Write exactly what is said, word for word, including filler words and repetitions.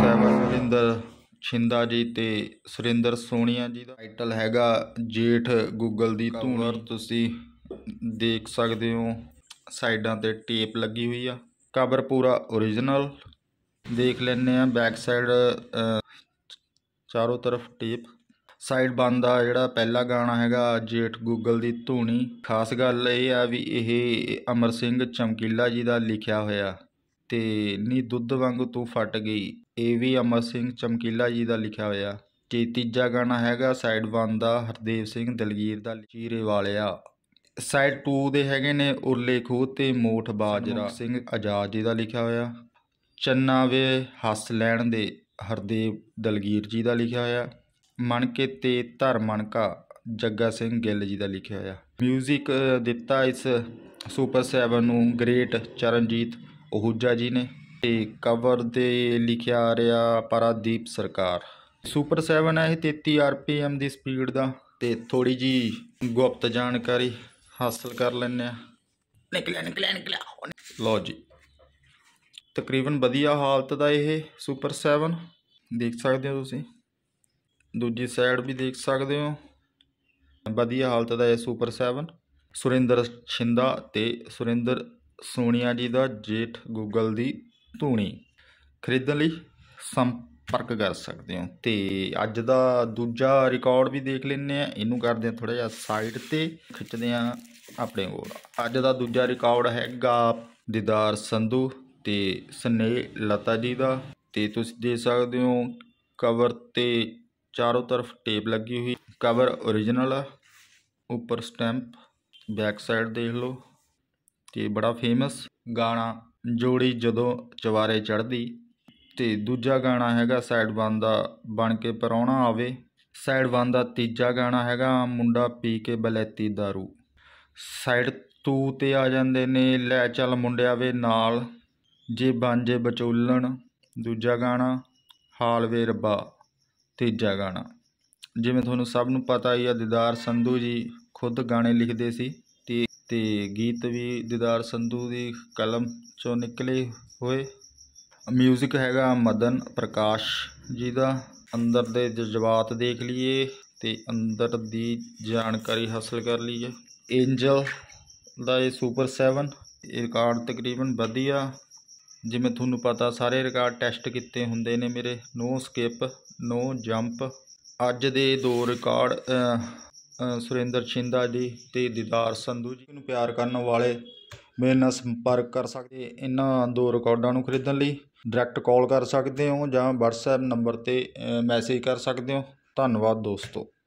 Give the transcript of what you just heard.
Seven Amarinder ਛਿੰਦਾ ਜੀ ਤੇ ਸੁਰਿੰਦਰ ਸੋਨੀਆ ਜੀ ਦਾ ਟਾਈਟਲ हैगा जेठ गूगल दी धूनी। तुसी देख सकते हो साइडा ते टेप लगी हुई आ। कवर पूरा ओरिजिनल देख लेने आ। बैक साइड चारों तरफ टेप। साइड बंद आ जिहड़ा पहला गाना हैगा जेठ गूगल दी धूनी। खास गल ये आ भी ये अमर सिंह चमकीला जी का लिखिया होया ते नी दुध वांगू तू फट गई, ये भी अमर सिंह चमकीला जी का लिखा होया। ते तीजा गाना हैगा साइड वन दा हरदेव सिंह दलगीर दा चीरे वालिया। साइड टू दे हैगे ने उरले खूह ते मोठ बाजरा सिंह आजाद जी का लिखा होया। चन्ना वे हस लैण दे हरदेव दलगीर जी का लिखा होया। मनके ते धर मनका जग्गा सिंह गिल जी का लिखा होया। म्यूजिक दिता इस सुपर सैवन नूं ग्रेट चरणजीत आहूजा जी ने। ते कवर दे लिखिया आ रहा परादीप सरकार। सुपर सैवन है तेती आर पी एम की स्पीड का। ते थोड़ी जी गुप्त जानकारी हासिल कर लें। निकलिया निकलिया निकलिया लो जी। तकरीबन वधिया हालत का यह सुपर सैवन देख सकते हो तुसी। दूजी साइड भी देख सकते हो वधिया हालत का यह सुपर सैवन। सुरिंदर छिंदा ते सुरिंदर सोनिया जी का जेठ गूगल दी धूनी खरीदण लई संपर्क कर सकते हो। तो अज का दूजा रिकॉर्ड भी देख लें। इनू करते हैं थोड़ा जिहा साइड ते खिंचते हैं अपने कोल। अज का दूजा रिकॉर्ड हैगा दीदार संधू ते स्नेह लता जी का। तो तुसीं देख सकते हो कवर ते चारों तरफ टेप लगी हुई। कवर ओरिजिनल आ, उपर स्टैंप। बैक साइड देख लो। तो बड़ा फेमस गाना जोड़ी जदों चवारे चढ़दी। तो दूजा गाना हैगा साइड वन दा बन के परौना आवे। साइड वन दा तीजा गाना हैगा मुंडा पी के बलैती दारू। साइड टू ते आ जांदे ने लै चल मुंडिया वे नाल जे बांजे बचोलन। दूजा गाना हाल वे रब्बा तीजा गाना। जिवें तुहानूं सब नूं पता ही है दीदार संधू जी खुद गाने लिखते सी ते गीत भी दीदार संधू की कलम चों निकले हुए। म्यूजिक हैगा मदन प्रकाश जी का। अंदर दे जज्बात देख लीए ते अंदर दी जानकारी हासिल कर लीए। एंजल दा ये सुपर सैवन रिकॉर्ड तकरीबन वधिया। जिवें तुहानूं पता सारे रिकॉर्ड टेस्ट किते हुंदे ने मेरे। No skip no jump. अज दे दो रिकॉर्ड सुरिंदर छिंदा जी ते दीदार संधू जी नूं प्यार करने वाले मेरे नाल संपर्क कर सकते। इन्हां दो रिकॉर्डां नूं खरीदण लई डायरैक्ट कॉल कर सकते हो जां वट्सएप नंबर ते मैसेज कर सकते हो। धन्नवाद दोस्तों।